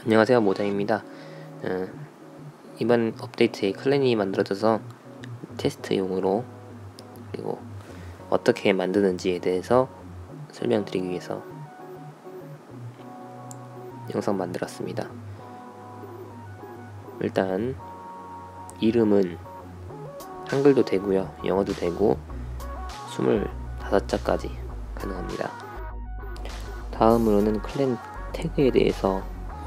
안녕하세요, 모장입니다. 이번 업데이트에 클랜이 만들어져서 테스트용으로 그리고 어떻게 만드는지에 대해서 설명드리기 위해서 영상 만들었습니다. 일단 이름은 한글도 되고요, 영어도 되고 25자까지 가능합니다. 다음으로는 클랜 태그에 대해서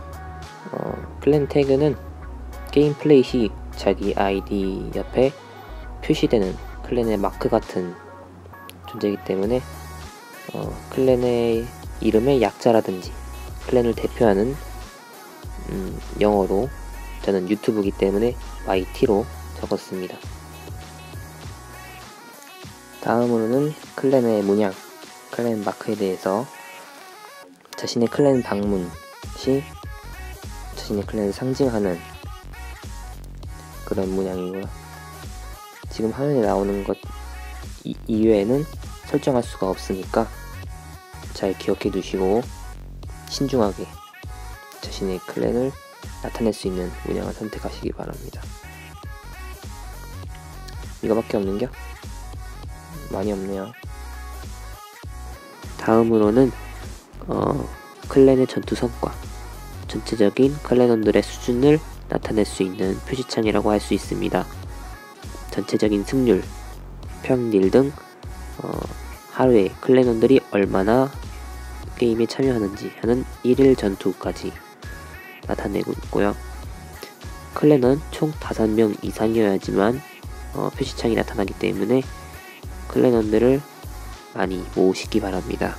클랜 태그는 게임 플레이 시 자기 아이디 옆에 표시되는 클랜의 마크 같은 존재이기 때문에 클랜의 이름의 약자라든지 클랜을 대표하는 영어로 저는 유튜브이기 때문에 YT로 적었습니다. 다음으로는 클랜의 문양, 클랜 마크에 대해서 자신의 클랜 방문 시 자신의 클랜을 상징하는 그런 문양이고요. 지금 화면에 나오는 것 이외에는 설정할 수가 없으니까 잘 기억해 두시고 신중하게 자신의 클랜을 나타낼 수 있는 문양을 선택하시기 바랍니다. 이거밖에 없는겨? 많이 없네요. 다음으로는 클랜의 전투 성과, 전체적인 클랜원들의 수준을 나타낼 수 있는 표시창이라고 할 수 있습니다. 전체적인 승률, 평딜 등 하루에 클랜원들이 얼마나 게임에 참여하는지 하는 1일 전투까지 나타내고 있고요. 클랜은 총 5명 이상이어야지만 표시창이 나타나기 때문에 클랜원들을 많이 모으시기 바랍니다.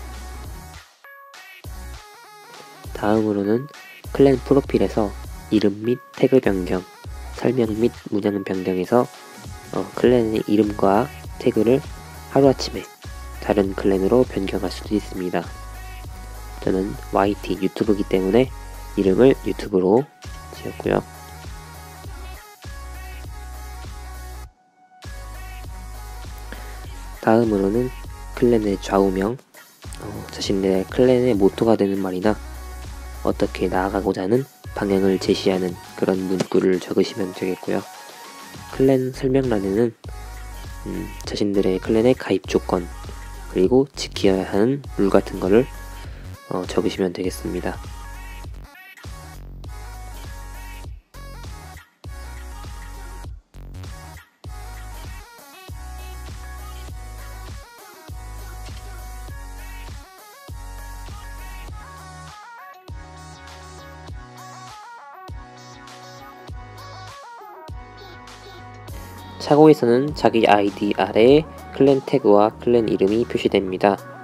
다음으로는 클랜 프로필에서 이름 및 태그 변경, 설명 및 문양 변경에서 클랜의 이름과 태그를 하루아침에 다른 클랜으로 변경할 수도 있습니다. 저는 YT 유튜브이기 때문에 이름을 유튜브로 지었고요. 다음으로는 클랜의 좌우명, 자신의 클랜의 모토가 되는 말이나 어떻게 나아가고자 하는 방향을 제시하는 그런 문구를 적으시면 되겠고요. 클랜 설명란에는 자신들의 클랜의 가입 조건 그리고 지켜야 하는 룰 같은 거를 적으시면 되겠습니다. 차고에서는 자기 아이디 아래에 클랜 태그와 클랜 이름이 표시됩니다.